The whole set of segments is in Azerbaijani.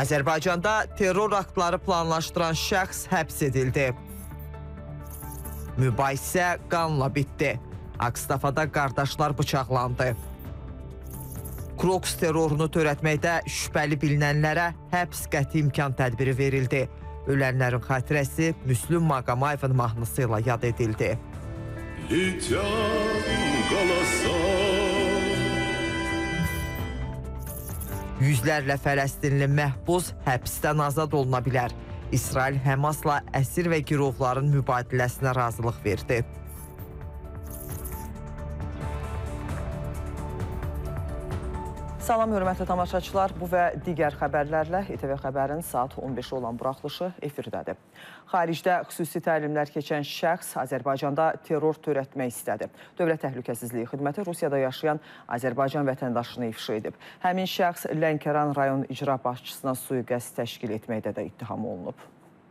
Azərbaycanda terror aktları planlaşdıran şəxs həbs edildi. Mübahisə qanla bitdi. Ağstafada qardaşlar bıçaqlandı. Kroks terrorunu törətməkdə şübhəli bilinənlərə həbs qəti imkan tədbiri verildi. Ölənlərin xatirəsi Müslüm Maqamayevin mahnısı ilə yad edildi. Yüzlərlə Fələstinli məhbus həbsdən azad oluna bilər. İsrail Həmasla əsir və girovların mübadiləsinə razılıq verdi. Salam, hörmətli tamaşaçılar. Bu və digər xəbərlərlə İTV Xəbərin saat 15-i olan buraxılışı efirdədir. Xaricdə xüsusi təlimlər keçən şəxs Azərbaycanda terror törətmək istədi. Dövlət Təhlükəsizliyi Xidməti Rusiyada yaşayan Azərbaycan vətəndaşını ifşa edib. Həmin şəxs Lənkəran rayon icra başçısına sui-qəsd təşkil etməkdə də ittiham olunub.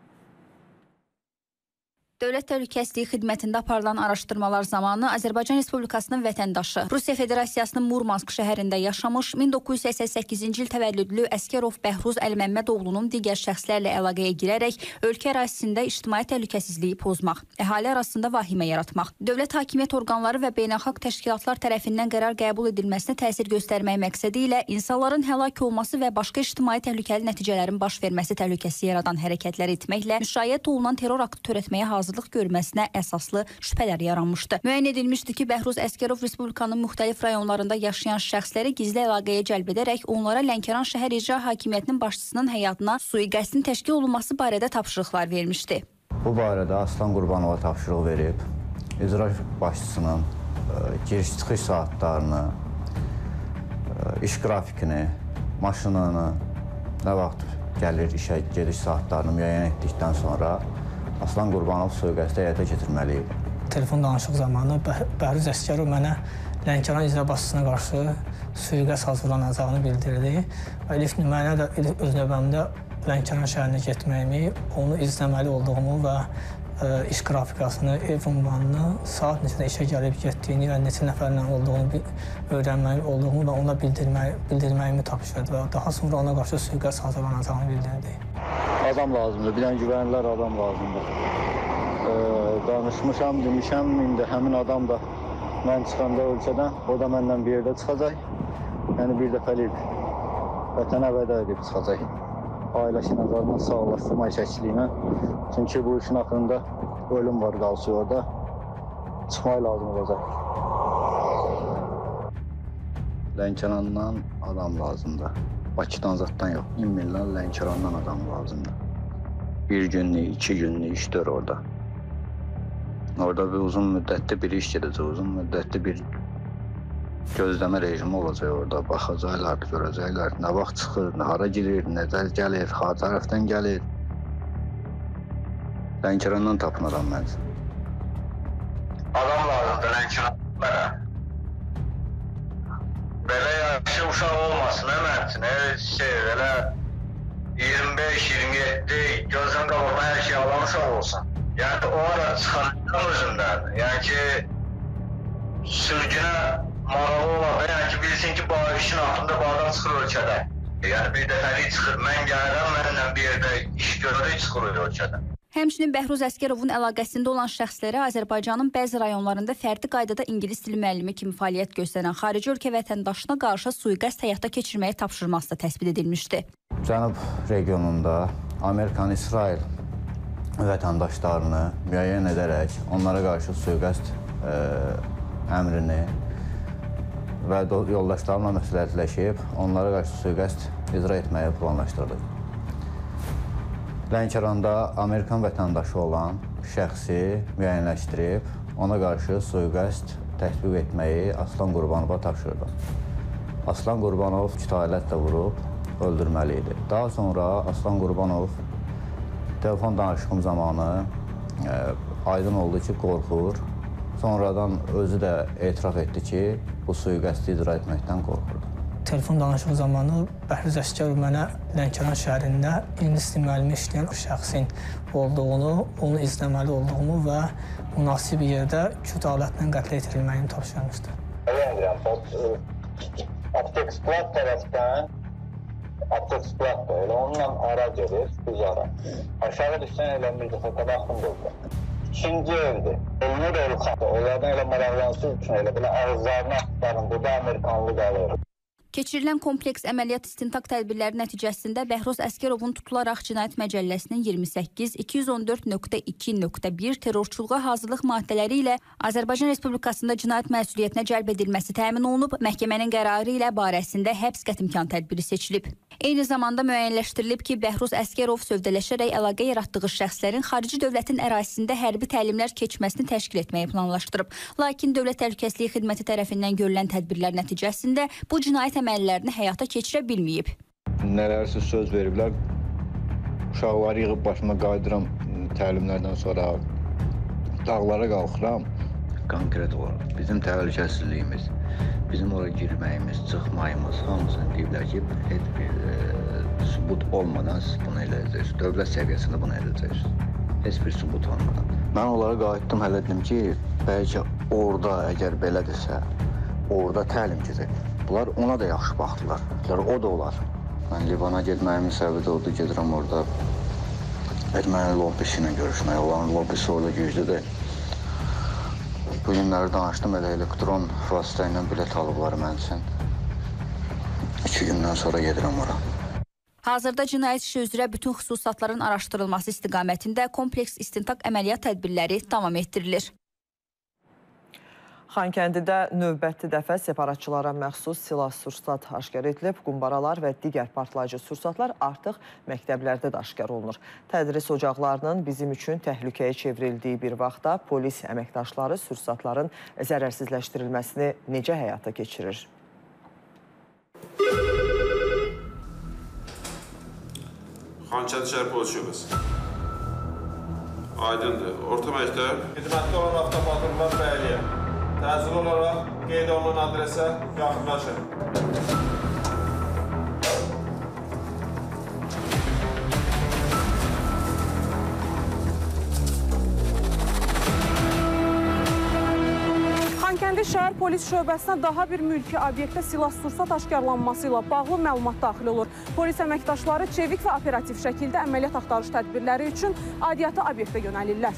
Dövlət Təhlükəsizliyi Xidmətində aparılan araşdırmalar zamanı Azərbaycan Respublikasının vətəndaşı, Rusiya Federasiyasının Murmansk şəhərində yaşamış 1988-ci il təvəllüdlü Əsgərov Bəhruz Əliməmmədoğlunun digər şəxslərlə əlaqəyə girərək ölkə ərazisində ictimai təhlükəsizliyi pozmaq, əhali arasında vahimə yaratmaq, dövlət hakimiyyət orqanları və beynəlxalq təşkilatlar tərəfindən qərar qəbul edilməsinə təsir göstərmək məqsədi ilə insanların həlak olması və başqa ictimai təhlükəli nəticələrin baş verməsi təhlükəsi yaradan hərəkətlər etməklə müşayiət olunan terror aktı törətməyə hazırlıq görməsinə əsaslı şübhələr yaranmışdı. Müəyyən edilmişdi ki, Bəhruz Əsgərov Respublikanın müxtəlif rayonlarında yaşayan şəxsləri gizli əlaqəyə cəlb edərək onlara Lənkəran şəhər icra hakimiyyətinin başçısının həyatına sui-qəsdin təşkil olunması barədə tapşırıqlar vermişdi. Bu barədə Aslan Qurbanova tapşırıq verib, icra başçısının giriş-çıxış saatlarını, iş qrafikini, maşınını, nə vaxt gəlir işə gediş saatlarını müəyyən etdikdən sonra Aslan Qurbanov sui-qəsdi həyata keçirməliydi. Telefon danışıq zamanı Bəhruz Əsgərov mənə Lənkəran icra başçısına qarşı sui-qəsd hazırlanacağını bildirdi. Və ilk mənə də öz növbəmdə Lənkəran şəhərinə getməyimi, onu izləməli olduğumu və iş qrafikasını, ev ünvanını, saat neçədə işə gəlib getdiyini və neçə nəfərlə olduğunu öyrənməli olduğumu və ona bildirməyimi tapşırdı və daha sonra ona qarşı sui-qəsd hazırlanacağını bildirdi. Adam lazımdır, bir dənə güvənilər adam lazımdır. Danışmışam, demişəm, indi həmin adam da mən çıxanda ölkədən, o da məndən bir yerdə çıxacaq. Yəni bir dəfəlik vətənə vəda edib çıxacaq. Ailəsi nəzarından sağlaşdırma şəkiliylə. Çünki bu işin axırında ölüm var qalsı orada. Çıxmaq lazım olacaq. Lənkərandan adam lazımdır. Bakıdan zaddan yox, İmminlə Lənkərandan adam lazımdır. Bir günlük, 2 günlük işdir orada. Orada bir uzun müddətli bir iş gedəcək, uzun müddətli bir gözləmə rejimi olacaq orada. Baxacaqlar, görəcəklər, nə vaxt çıxır, hara girir, necə gəlir, har tərəfdən gəlir. Lənkərandan tapın adam məncə. Adam lazımdır Lənkəranlara. Belə yaxşı uşaq olmasın, həmənsin, elə 25-27 gözdən qabağına hər şey alan uşaq olsun. Yəni o ara çıxan özündən, yəni ki, sürgünə maralı olar, yəni ki, bilsin ki, bu işin altında bu adam çıxır ölkədən. Yəni bir dəfəlik çıxır, mən gəlirəm, mənimlə bir yerdə iş görürük, çıxır ölkədən. Həmçinin Bəhruz Əsgərovun əlaqəsində olan şəxslərə Azərbaycanın bəzi rayonlarında fərdi qaydada ingilis dili müəllimi kimi fəaliyyət göstərən xarici ölkə vətəndaşına qarşı sui-qəsd həyata keçirməyə tapşırılması da təsbit edilmişdi. Cənub regionunda Amerikan, İsrail vətəndaşlarını müəyyən edərək onlara qarşı sui-qəsd əmrini və yoldaşlarımla məsləhətləşib onlara qarşı sui-qəsd icra etməyi planlaşdırdıq. Lənkəranda Amerikan vətəndaşı olan şəxsi müəyyənləşdirib, ona qarşı sui-qəsd tətbiq etməyi Aslan Qurbanova tapşırdı. Aslan Qurbanov kütayələtlə vurub öldürməli idi. Daha sonra Aslan Qurbanov telefon danışığım zamanı aydın oldu ki, qorxur. Sonradan özü də etiraf etdi ki, bu sui-qəsdi icra etməkdən qorxurdu. Telefon danışığı zamanı Bəhruz Əsgərov mənə Lənkəran şəhərində ingilis dili müəllimi işləyən o şəxsin olduğunu, onu izləməli olduğumu və münasib yerdə küt alətlə qətlə yetirilməyini tapşırmışdı. Aptek sklad tərəfdən Apteks-plat da elə onunla ara gedir, düz ara. Aşağı düşsən elə bir dəfə qabaqdım burada. İkinci evdir. Elini də elxatı. Onlardan elə maraqlansız üçün elə belə ağızlarını axtarın. Burada Amerikanlı qalır. Keçirilən kompleks əməliyyat istintaq tədbirləri nəticəsində Bəhruz Əsgərovun tutularaq Cinayət Məcəlləsinin 28-214.2.1 terrorçuluğa hazırlıq maddələri ilə Azərbaycan Respublikasında cinayət məsuliyyətinə cəlb edilməsi təmin olunub, məhkəmənin qərarı ilə barəsində həbs qətimkan tədbiri seçilib. Eyni zamanda müəyyənləşdirilib ki, Bəhruz Əsgərov sövdələşərək əlaqə yaratdığı şəxslərin xarici dövlətin ərazisində hərbi təlimlər keçməsini təşkil etməyi planlaşdırıb. Lakin Dövlət Təhlükəsizliyi Xidməti tərəfindən görülən tədbirlər nəticəsində bu cinayət əməllərini həyata keçirə bilməyib. Nələrsə söz veriblər, uşaqları yığıb başıma qaydıram təlimlərdən sonra, dağlara qalxıram. Konkret olaraq bizim təhlükəsizliyimiz, bizim oraya girməyimiz, çıxmayımız, hamısını deyiblər ki, heç bir sübut olmadan siz bunu eləyəcəksiniz. Dövlət səviyyəsində bunu eləyəcəksiniz. Heç bir sübut olmadan. Mən onlara qayıtdım, hələ dedim ki, bəlkə orada, əgər belədirsə, orada təlim gedək. Bunlar ona da yaxşı baxdılar. O da olar. Mən Livana getməyimin səbəbi də odur, gedirəm orada erməni lobbisi ilə görüşmək. Onların lobbisi orada güclüdür. Bu günləri danışdım, elə elektron vasitə ilə bilet alıblar mən üçün. 2 gündən sonra gedirəm ora. Hazırda cinayət işi üzrə bütün xüsusatların araşdırılması istiqamətində kompleks istintaq əməliyyat tədbirləri davam etdirilir. Xankəndidə növbəti dəfə separatçılara məxsus silah-sursat aşkar edilib. Qumbaralar və digər partlayıcı sursatlar artıq məktəblərdə də aşkar olunur. Tədris ocaqlarının bizim üçün təhlükəyə çevrildiyi bir vaxtda polis əməkdaşları sursatların zərərsizləşdirilməsini necə həyata keçirir? Xankəndi şəhər polis şöbəsi. Aydındır. Orta məktəb. Xidmətdə olan avtopatrullar fəaliyyət. Təcil olaraq qeyd olunan adresə yaxınlaşın. Xankəndi şəhər polis şöbəsinə daha bir mülki obyektdə silah-sursat aşkarlanması ilə bağlı məlumat daxil olur. Polis əməkdaşları çevik və operativ şəkildə əməliyyat axtarış tədbirləri üçün aidiyyatı obyektə yönəlirlər.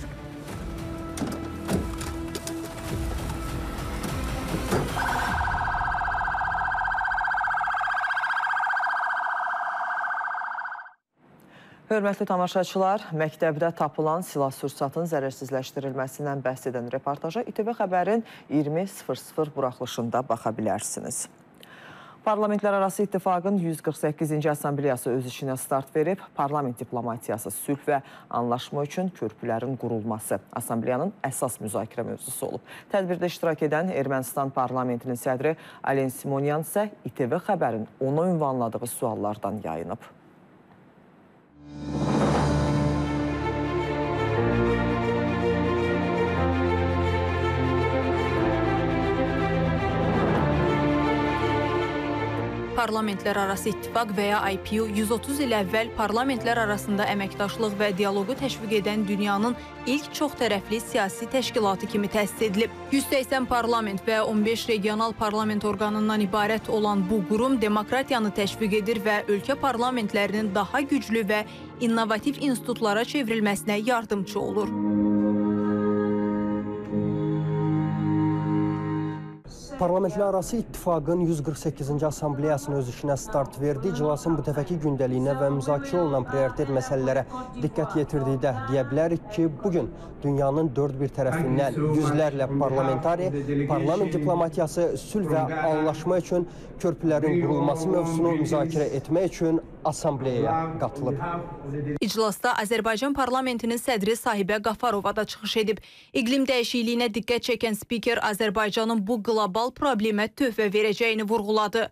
Hörmətli tamaşaçılar, məktəbdə tapılan silah-sursatın zərərsizləşdirilməsindən bəhs edən reportaja İTV Xəbərin 20:00 buraxılışında baxa bilərsiniz. Parlamentlərarası İttifaqın 148-ci Assambleyası öz işinə start verib. Parlament diplomatiyası, sülh və anlaşma üçün körpülərin qurulması Assambleyanın əsas müzakirə mövzusu olub. Tədbirdə iştirak edən Ermənistan parlamentinin sədri Alen Simonyan isə İTV Xəbərin ona ünvanladığı suallardan yayınıb. Parlamentlərarası İttifaq və ya IPU 130 il əvvəl parlamentlər arasında əməkdaşlıq və dialoqu təşviq edən dünyanın ilk çoxtərəfli siyasi təşkilatı kimi təsis edilib. 180 parlament və 15 regional parlament orqanından ibarət olan bu qurum demokratiyanı təşviq edir və ölkə parlamentlərinin daha güclü və innovativ institutlara çevrilməsinə yardımcı olur. Parlamentlərarası İttifaqın 148-ci Assambleyasının öz işinə start verdi. İclasın bu dəfəki gündəliyinə və müzakirə olunan prioritet məsələlərə diqqət yetirdikdə deyə bilərik ki, bugün dünyanın dörd bir tərəfindən yüzlərlə parlament diplomatiyası, sülh və anlaşma üçün körpülərin qurulması mövzusunu müzakirə etmək üçün Assambleyaya qatılıb. İclasda Azərbaycan parlamentinin sədri Sahibə Qafarova da çıxış edib. İqlim dəyişikliyinə diqqət çəkən spiker Azərbaycanın bu qlobal problemə töhfə verəcəyini vurğuladı.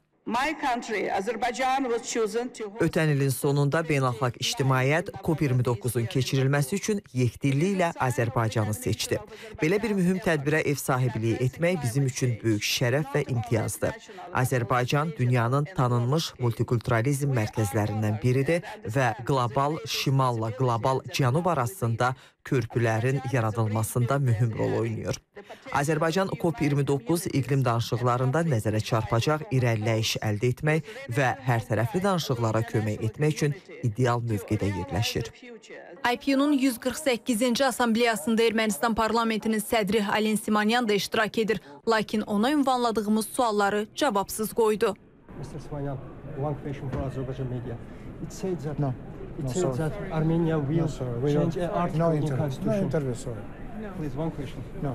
Ötən ilin sonunda beynəlxalq ictimaiyyət COP29-un keçirilməsi üçün yekdilliklə Azərbaycanı seçdi. Belə bir mühüm tədbirə ev sahibliyi etmək bizim üçün böyük şərəf və imtiyazdır. Azərbaycan dünyanın tanınmış multikulturalizm mərkəzlərindən biridir və qlobal şimalla qlobal cənub arasında körpülərin yaradılmasında mühüm rol oynayır. Azərbaycan COP29 iqlim danışıqlarında nəzərə çarpacaq irəliləyiş əldə etmək və hər tərəfli danışıqlara kömək etmək üçün ideal mövqedə yerləşir. IPU-nun 148-ci Assambleyasında Ermənistan parlamentinin sədri Alen Simonyan da iştirak edir. Lakin ona ünvanladığımız sualları cavabsız qoydu. Mr. Simonyan, one question for Azerbaijan media. It says that Armenia will change an article in constitution. No interview, sorry. Please, one question. No.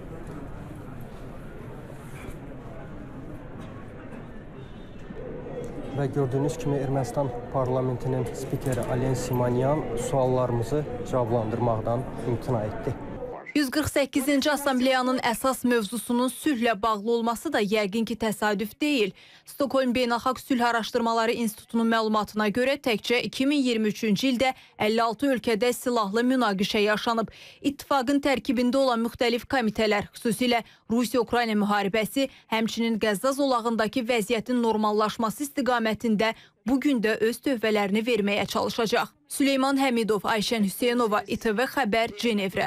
Və gördüyünüz kimi Ermənistan parlamentinin spikeri Alen Simonyan suallarımızı cavablandırmaqdan imtina etdi. 148-ci Assambleyanın əsas mövzusunun sülhlə bağlı olması da yəqin ki təsadüf deyil. Stockholm Beynəlxalq Sülh Araşdırmaları İnstitutunun məlumatına görə təkcə 2023-cü ildə 56 ölkədə silahlı münaqişə yaşanıb. İttifaqın tərkibində olan müxtəlif komitələr, xüsusilə Rusiya-Ukrayna müharibəsi, həmçinin Qəzza zolağındakı vəziyyətin normallaşması istiqamətində bugün də öz tövbələrini verməyə çalışacaq. Süleyman Həmidov, Ayşən Hüseynova, İTV Xəbər, Cenevrə.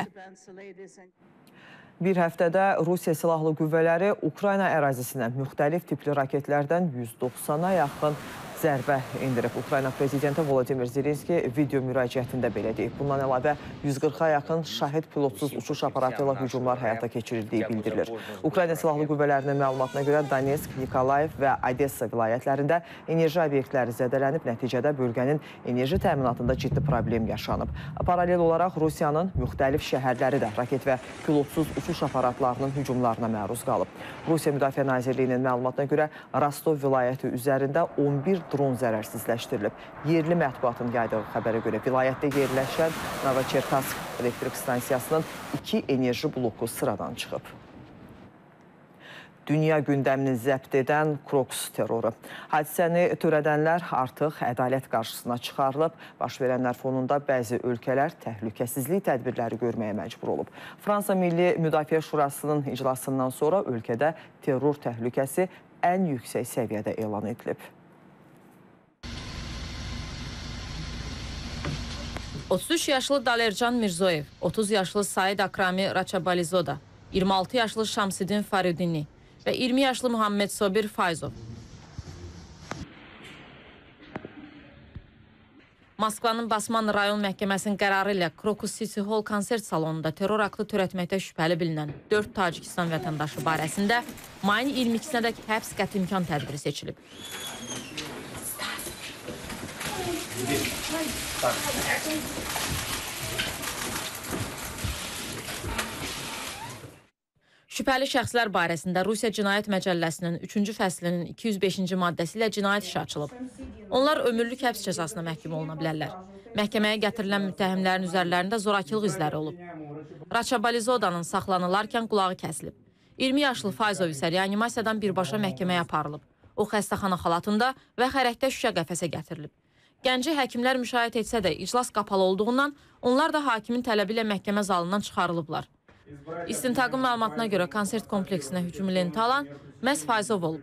Bir həftədə Rusiya Silahlı Qüvvələri Ukrayna ərazisinə müxtəlif tipli raketlərdən 190-a yaxın zərbə indirib. Ukrayna prezidenti Volodimir Zelenski video müraciətində belə deyib. Bundan əlavə 140-a yaxın şahid pilotsuz uçuş aparatı ilə hücumlar həyata keçirildiyi bildirilir. Ukrayna Silahlı Qüvvələrinin məlumatına görə Donetsk, Nikolayev və Odessa vilayətlərində enerji obyektləri zədələnib, nəticədə bölgənin enerji təminatında ciddi problem yaşanıb. Paralel olaraq Rusiyanın müxtəlif şəhərləri də raket və pilotsuz uçuş aparatlarının hücumlarına məruz qalıb. Rusiya Müdafiə Nazirliyinin məlumatına görə Rostov vilayəti üzərində 11 dron zərərsizləşdirilib. Yerli mətbuatın yaydığı xəbərə görə vilayətdə yerləşən Novocherkassk elektrik stansiyasının 2 enerji bloku sıradan çıxıb. Dünya gündəmini zəbt edən Kroks terroru. Hadisəni törədənlər artıq ədalət qarşısına çıxarılıb. Baş verənlər fonunda bəzi ölkələr təhlükəsizlik tədbirləri görməyə məcbur olub. Fransa Milli Müdafiə Şurasının iclasından sonra ölkədə terror təhlükəsi ən yüksək səviyyədə elan edilib. 33 yaşlı Dalercan Mirzoyev, 30 yaşlı Said Akrami Raçabalizoda, 26 yaşlı Şamsidin Faridini və 20 yaşlı Muhammed Sobir Fayzov. Moskvanın Basman rayon məhkəməsinin qərarı ilə Krokus City Hall konsert salonunda terror aktı törətməkdə şübhəli bilinən 4 Tacikistan vətəndaşı barəsində mayın 22-sədək həbs qəti imkan tədbiri seçilib. Şübhəli şəxslər barəsində Rusiya Cinayət Məcəlləsinin 3-cü fəslinin 205-ci maddəsi ilə cinayət işi açılıb. Onlar ömürlük həbs cəzasına məhkum oluna bilərlər. Məhkəməyə gətirilən müttəhimlərin üzərlərində zorakılıq izləri olub. Raçabalizodanın saxlanılarkən qulağı kəsilib. 20 yaşlı Fayzov isə reanimasiyadan birbaşa məhkəməyə aparılıb. O xəstəxana xalatında və xərəkdə şüşə qəfəsə gətirilib. Gənci həkimlər müşahidə etsə də iclas qapalı olduğundan onlar da hakimin tələbi ilə məhkəmə zalından çıxarılıblar. İstintaqın məlumatına görə konsert kompleksinə hücum lenti alan məhz Fayzov olub.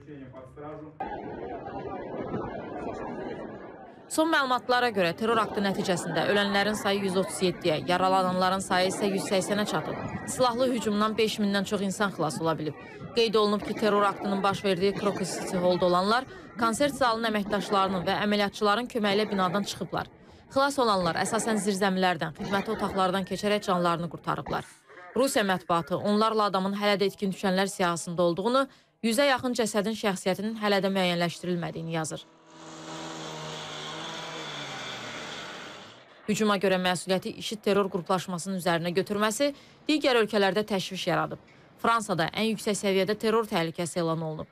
Son məlumatlara görə terror aktı nəticəsində ölənlərin sayı 137-yə, yaralananların sayı isə 180-ə çatıb. Silahlı hücumdan 5000-dən çox insan xilas ola bilib. Qeyd olunub ki, terror aktının baş verdiyi Krokus City Hall'da olanlar konsert zalının əməkdaşlarının və əməliyyatçıların köməyi ilə binadan çıxıblar. Xilas olanlar əsasən zirzəmilərdən, xidməti otaqlardan keçərək canlarını qurtarıblar. Rusiya mətbuatı onlarla adamın hələ də etkin düşənlər siyahısında olduğunu, 100-ə yaxın cəsədin şəxsiyyətinin hələ də müəyyənləşdirilmədiyini yazır. Hücuma görə məsuliyyəti IŞİD terror qruplaşmasının üzərinə götürməsi digər ölkələrdə təşviş yaradıb. Fransada ən yüksək səviyyədə terror təhlükəsi elan olunub.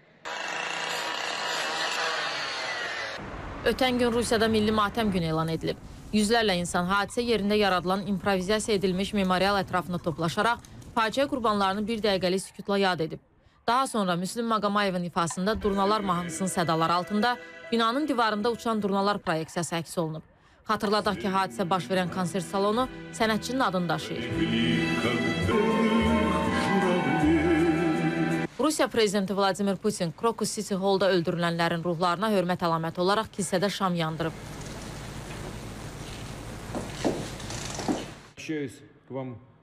Ötən gün Rusiyada milli matəm günü elan edilib. Yüzlərlə insan hadisə yerində yaradılan improvizasiya edilmiş memorial ətrafında toplaşaraq faciə qurbanlarını bir dəqiqəlik sükutla yad edib. Daha sonra Müslüm Maqamayevin ifasında durnalar mahnısının sədaları altında binanın divarında uçan durnalar proyeksiyası əks olunub. Xatırladaq ki, hadisə baş verən konsert salonu sənətçinin adını daşıyır. Rusiya prezidenti Vladimir Putin Krokus City Hall'da öldürülənlərin ruhlarına hörmət əlaməti olaraq kilsədə şam yandırıb.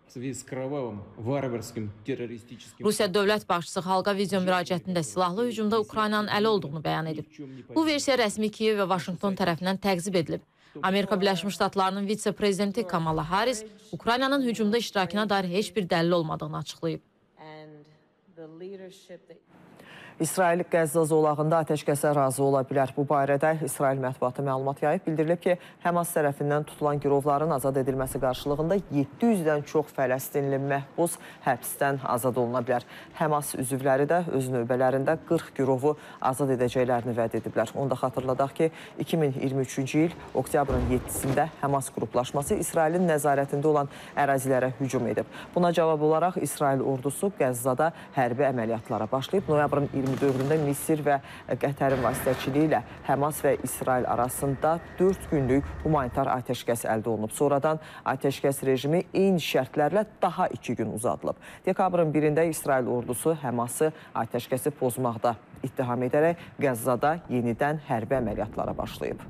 Rusiya dövlət başçısı xalqa video müraciətində silahlı hücumda Ukraynanın əli olduğunu bəyan edib. Bu versiya rəsmi Kiyev və Vaşinqton tərəfindən təqzib edilib. Amerika Birləşmiş Ştatlarının vitse-prezidenti Kamala Harris Ukraynanın hücumda iştirakına dair heç bir dəlil olmadığını açıqlayıb. İsrail Qəzza zolağında atəşkəsə razı ola bilər. Bu barədə İsrail mətbuatı məlumat yayıb. Bildirilib ki, Həmas tərəfindən tutulan girovların azad edilməsi qarşılığında 700-dən çox Fələstinli məhbus həbsdən azad oluna bilər. Həmas üzvləri də öz növbələrində 40 girovu azad edəcəklərini vəd ediblər. Onu da xatırladaq ki, 2023-cü il oktyabrın 7-sində Həmas qruplaşması İsrailin nəzarətində olan ərazilərə hücum edib. Buna cavab olaraq İsrail ordusu Qəzzada hərbi əməliyyatlara başlayıb. Noyabrın 24-də Misir və Qətərin vasitəçiliyi ilə Həmas və İsrail arasında 4 günlük humanitar atəşkəs əldə olunub. Sonradan atəşkəs rejimi eyni şərtlərlə daha 2 gün uzadılıb. Dekabrın 1-də İsrail ordusu Həması atəşkəsi pozmaqda ittiham edərək Qəzzada yenidən hərbi əməliyyatlara başlayıb.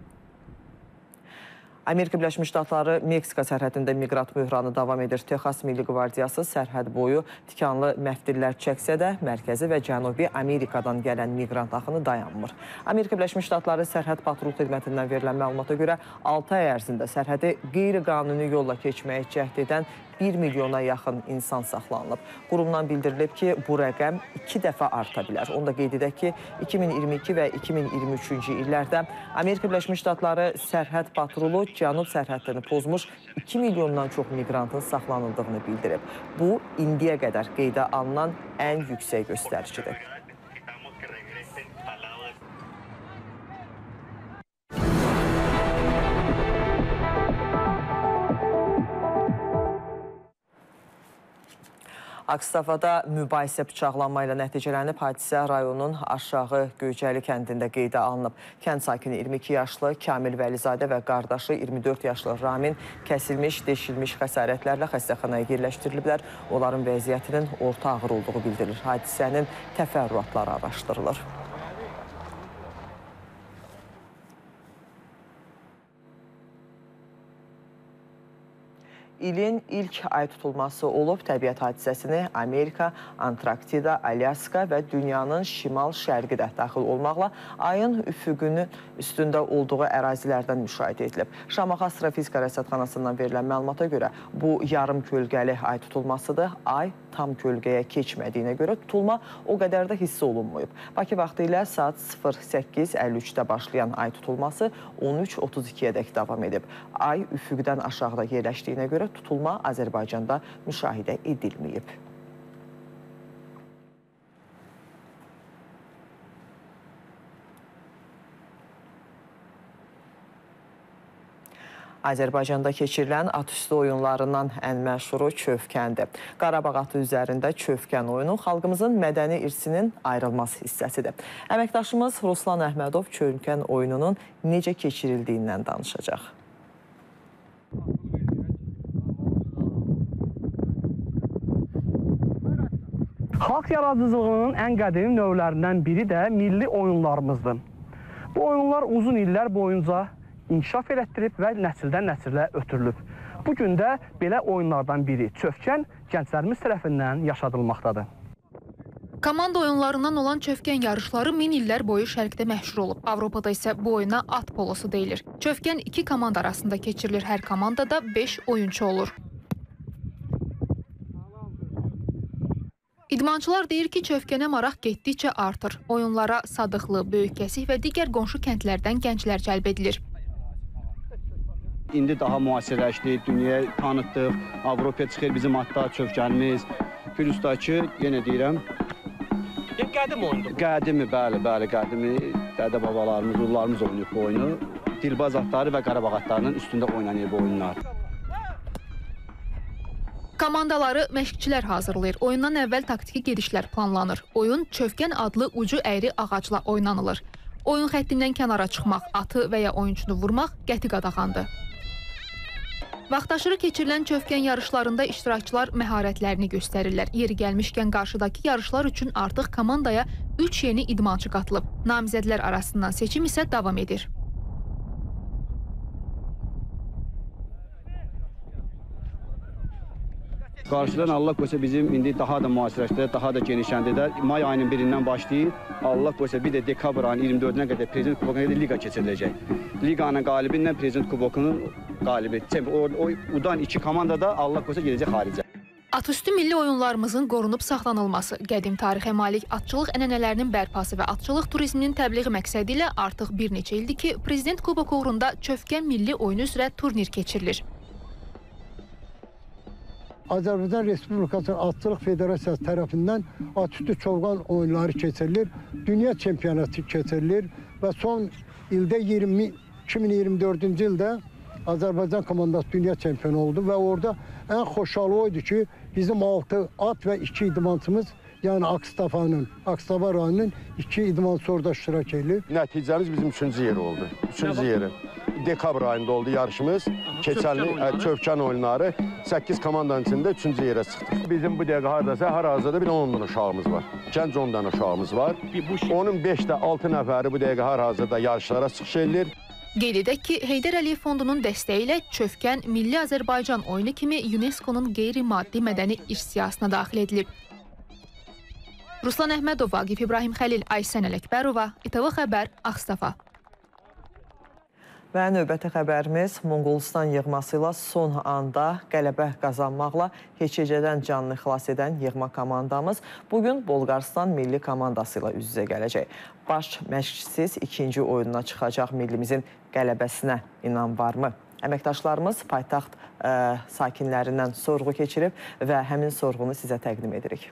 Amerika Birləşmiş Ştatları Meksika sərhədində miqrat böhranı davam edir. Texas Milli Qvardiyası sərhəd boyu tikanlı məftillər çəksə də, mərkəzi və Cənubi Amerikadan gələn miqrant axını dayanmır. Amerika Birləşmiş Ştatları sərhəd patrul xidmətindən verilən məlumata görə 6 ay ərzində sərhədi qeyri-qanuni yolla keçməyə cəhd edən 1 milyona yaxın insan saxlanılıb. Qurumdan bildirilib ki, bu rəqəm 2 dəfə arta bilər. Onu da qeyd edək ki, 2022 və 2023-cü illərdə Amerika Birləşmiş Ştatları sərhəd patrulu cənub sərhədlərini pozmuş 2 milyondan çox miqrantın saxlanıldığını bildirib. Bu, indiyə qədər qeydə alınan ən yüksək göstəricidir. Ağstafada mübahisə bıçaqlanma ilə nəticələnib. Hadisə rayonun aşağı Göycəli kəndində qeydə alınıb. Kənd sakini 22 yaşlı Kamil Vəlizadə və qardaşı 24 yaşlı Ramin kəsilmiş, deşilmiş xəsarətlərlə xəstəxanaya yerləşdiriliblər. Onların vəziyyətinin orta ağır olduğu bildirilir. Hadisənin təfərrüatları araşdırılır. İlin ilk ay tutulması olub. Təbiət hadisəsini Amerika, Antarktida, Alyaska və dünyanın şimal-şərqi də daxil olmaqla ayın üfüqünün üstündə olduğu ərazilərdən müşahidə edilib. Şamaxı Astrofizika Rəsədxanasından verilən məlumata görə bu yarım kölgəli ay tutulmasıdır. Ay tam kölgəyə keçmədiyinə görə tutulma o qədər də hiss olunmayıb. Bakı vaxtı ilə saat 08:53-də başlayan ay tutulması 13:32-yədək davam edib. Ay üfüqdən aşağıda yerləşdiyinə görə tutulma Azərbaycanda müşahidə edilməyib. Azərbaycanda keçirilən atüstü oyunlarından ən məşhuru Çövkəndir. Qarabağ atı üzərində Çövkən oyunu xalqımızın mədəni irsinin ayrılmaz hissəsidir. Əməkdaşımız Ruslan Əhmədov Çövkən oyununun necə keçirildiyindən danışacaq. Xalq yaradıcılığının ən qədim növlərindən biri də milli oyunlarımızdır. Bu oyunlar uzun illər boyunca inkişaf elətdirib və nəsildən nəsilə ötürülüb. Bugün də belə oyunlardan biri Çövkən gənclərimiz tərəfindən yaşadılmaqdadır. Komanda oyunlarından olan Çövkən yarışları min illər boyu şərqdə məşhur olub. Avropada isə bu oyuna at polosu deyilir. Çövkən 2 komanda arasında keçirilir. Hər komandada 5 oyunçu olur. İdmançılar deyir ki, Çövkənə maraq getdikcə artır. Oyunlara Sadıqlı, Böyükəsik və digər qonşu kəndlərdən gənclər cəlb edilir. İndi daha müasirləşdi, dünyaya tanıtdıq, Avropaya çıxır bizim hatta Çövkənimiz. Firüzdakı, yenə deyirəm, qədim oyundur. Qədimi, bəli, qədimi. Dədə babalarımız, ulularımız oynayıb bu oyunu. Dilbaz atları və Qarabağ atlarının üstündə oynanıyor bu oyunlar. Komandaları məşqçilər hazırlayır. Oyundan əvvəl taktiki gedişlər planlanır. Oyun Çövkən adlı ucu əyri ağacla oynanılır. Oyun xəttindən kənara çıxmaq, atı və ya oyunçunu vurmaq qəti qadağandır. Vaxtaşırı keçirilən Çövkən yarışlarında iştirakçılar məharətlərini göstərirlər. Yeri gəlmişkən qarşıdakı yarışlar üçün artıq komandaya 3 yeni idmançı qatılıb. Namizədlər arasından seçim isə davam edir. Qarşıdan Allah qoysa bizim indi daha da müasirləşdirək, daha da genişləndirək. May ayının 1-dən başlayıb, Allah qoysa bir də dekabr ayının 24-nə qədər Prezident Kubokuna qədər liqa keçiriləcək. Liqanın qalibindən Prezident Kubokunun qalibi. Udan 2 komanda da Allah qoysa gedəcək xaricə. Atüstü milli oyunlarımızın qorunub saxlanılması, qədim tarixə malik atçılıq ənənələrinin bərpası və atçılıq turizminin təbliği məqsədi ilə artıq bir neçə ildir ki, Prezident Kubok uğrunda Çövkən milli oyunu üzrə turnir keçirilir. Azərbaycan Respublikası Atçılıq Federasiyası tərəfindən atüstü çovqan oyunları keçirilir, dünya çempionatı keçirilir və son ildə 2024-cü ildə Azərbaycan komandası dünya çempionu oldu və orada ən xoşhalı oydu ki, bizim 6 at və 2 idmançımız, yəni Akstafa rayonunun 2 idmançısı orada iştirak edilir. Nəticəmiz bizim 3-cü yer oldu. 3-cü yeri. Dekabr ayında oldu yarışımız. Keçənli Çövkən oyunları 8 komandanın içində 3-cü yerə çıxdıq. Bizim bu dəqiqə haradasa hər hazırda bir 10 dənə uşağımız var. Gənc 10 dənə uşağımız var. Onun 5-də 6 nəfəri bu dəqiqə hər hazırda yarışlara çıxış edilir. Qeyd edək ki, Heydər Əliyev Fondunun dəstəyi ilə Çövkən Milli Azərbaycan oyunu kimi UNESCO-nun qeyri-maddi mədəni irs siyahısına daxil edilib. Ruslan Əhmədov, Vaqif İbrahim Xəlil, Aysən Ələkbərova, İTV Xəbər, Ağstafa. Və növbəti xəbərimiz Monqolistan yığması ilə son anda qələbə qazanmaqla heçəcədən canını xilas edən yığma komandamız bugün Bolqarıstan milli komandası ilə üz-üzə gələcək. Baş məşqçisiz ikinci oyununa çıxacaq millimizin qələbəsinə inan varmı? Əməkdaşlarımız paytaxt sakinlərindən sorğu keçirib və həmin sorğunu sizə təqdim edirik.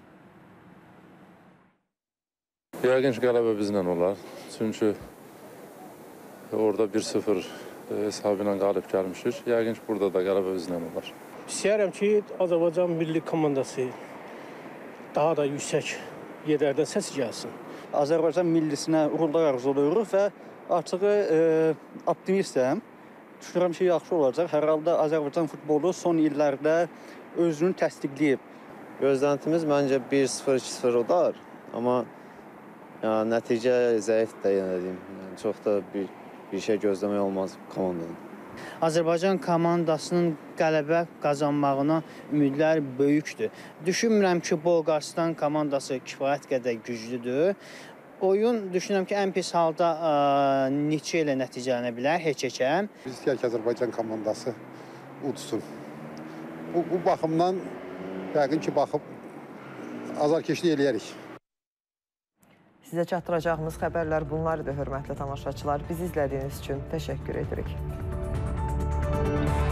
Yəqin ki, qələbə bizlə olar. Çünki orada 1-0 hesabı ilə qalib gəlmişik. Yəqin ki, burada da qələbə bizlə olar. İstəyərəm ki, Azərbaycan milli komandası daha da yüksək yerlərdən səs gəlsin. Azərbaycan millisinə uğurlar arzulayırıq və açığı optimistəm. Düşünürəm ki, yaxşı olacaq. Hər halda Azərbaycan futbolu son illərdə özünü təsdiqləyib. Gözləntimiz məncə 1-0, 2-0 olar. Amma nəticə zəifdir, yəni deyim. Çox da bir şey gözləmək olmaz komandanın. Azərbaycan komandasının qələbə qazanmağına ümidlər böyükdür. Düşünmürəm ki, Bolqarıstan komandası kifayət qədər güclüdür. Oyun düşünürəm ki, ən pis halda neçə ilə nəticələnə bilər, heç-heçə. Biz istəyək ki, Azərbaycan komandası udsun. Bu baxımdan yəqin ki, baxıb azarkeşlik eləyərik. Sizə çatdıracağımız xəbərlər bunlar idi, hörmətli tamaşaçılar. Bizi izlədiyiniz üçün təşəkkür edirik.